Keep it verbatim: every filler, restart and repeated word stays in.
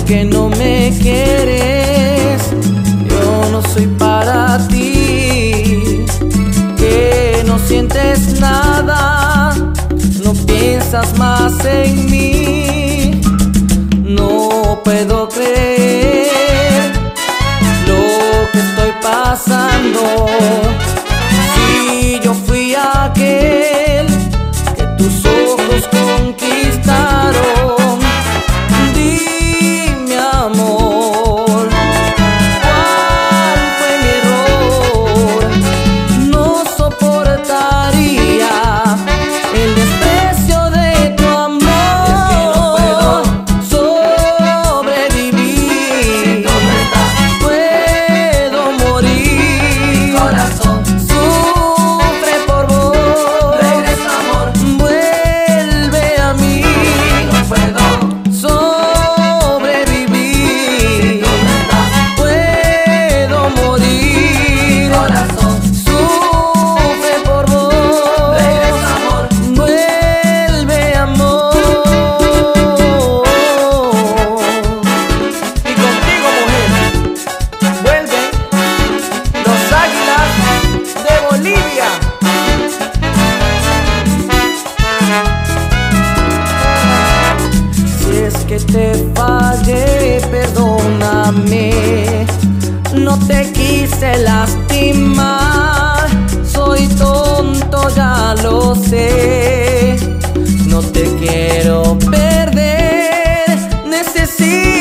que no me quieres, yo no soy para ti, que no sientes nada, no piensas más en mí. No puedo creer lo que estoy pasando. Si yo fui aquel que tus ojos conquistaron, dime amor, ¿cuál fue mi error? No soportaría el desprecio de tu amor. Es que no puedo sobrevivir, si tú no estás, puedo morir. Mi corazón sufre por vos. Regresa amor, vuelve a mí. No puedo sobrevivir, si tú no estás, puedo morir. Mi corazón sufre por vos. Regresa amor, vuelve amor. Y contigo, mujer, vuelven los Águilas de Bolivia. Si es que te fallé, perdóname, no te quise lastimar, soy tonto, ya lo sé, no te quiero perder, necesito